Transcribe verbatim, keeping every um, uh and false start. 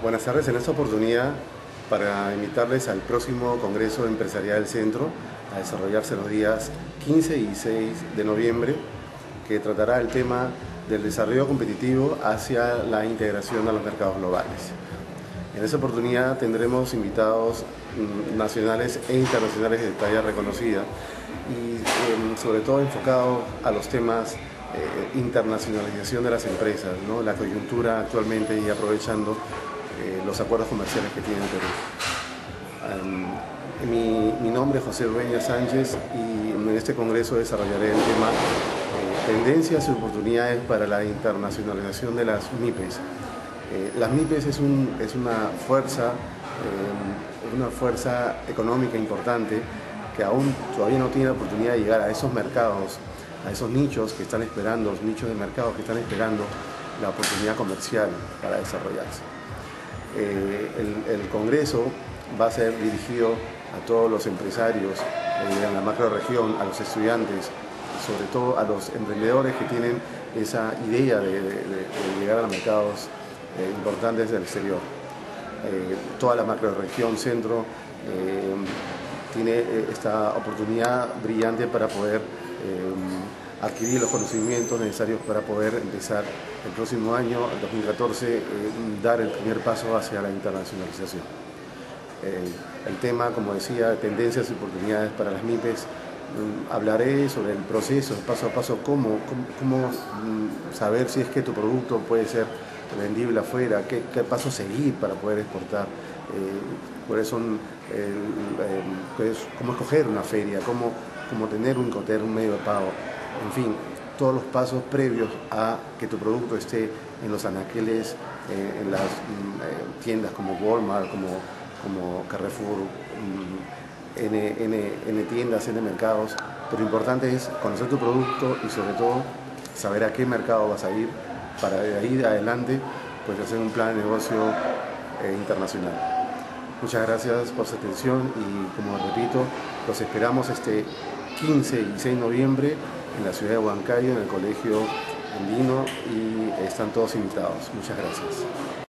Buenas tardes, en esta oportunidad para invitarles al próximo Congreso Empresarial del Centro a desarrollarse los días quince y dieciséis de noviembre, que tratará el tema del desarrollo competitivo hacia la integración a los mercados globales. En esa oportunidad tendremos invitados nacionales e internacionales de talla reconocida y eh, sobre todo enfocados a los temas eh, internacionalización de las empresas, ¿no? La coyuntura actualmente y aprovechando eh, los acuerdos comerciales que tiene el Perú. Um, mi, mi nombre es José Dueñas Sánchez y en este congreso desarrollaré el tema eh, tendencias y oportunidades para la internacionalización de las MIPES. Eh, las MIPES es, un, es una, fuerza, eh, una fuerza económica importante que aún todavía no tiene la oportunidad de llegar a esos mercados, a esos nichos que están esperando, los nichos de mercado que están esperando la oportunidad comercial para desarrollarse. Eh, el, el Congreso va a ser dirigido a todos los empresarios eh, en la macroregión, a los estudiantes, sobre todo a los emprendedores que tienen esa idea de, de, de llegar a los mercados eh, importantes del exterior. Eh, toda la macroregión centro eh, tiene esta oportunidad brillante para poder eh, adquirir los conocimientos necesarios para poder empezar el próximo año, el dos mil catorce, eh, dar el primer paso hacia la internacionalización. Eh, el tema, como decía, tendencias y oportunidades para las MIPES, eh, hablaré sobre el proceso, paso a paso, cómo, cómo, cómo mm, saber si es que tu producto puede ser vendible afuera, qué, qué pasos seguir para poder exportar, eh, cuáles son, eh, eh, pues, cómo escoger una feria, cómo, cómo tener un coter, un medio de pago, en fin, todos los pasos previos a que tu producto esté en los anaqueles, eh, en las eh, tiendas como Walmart, como, como Carrefour, mm, N, N, N tiendas, N mercados. Pero lo importante es conocer tu producto y sobre todo saber a qué mercado vas a ir para de ahí de adelante pues hacer un plan de negocio eh, internacional. Muchas gracias por su atención y, como repito, los esperamos este quince y dieciséis de noviembre en la ciudad de Huancayo, en el Colegio Andino, y están todos invitados. Muchas gracias.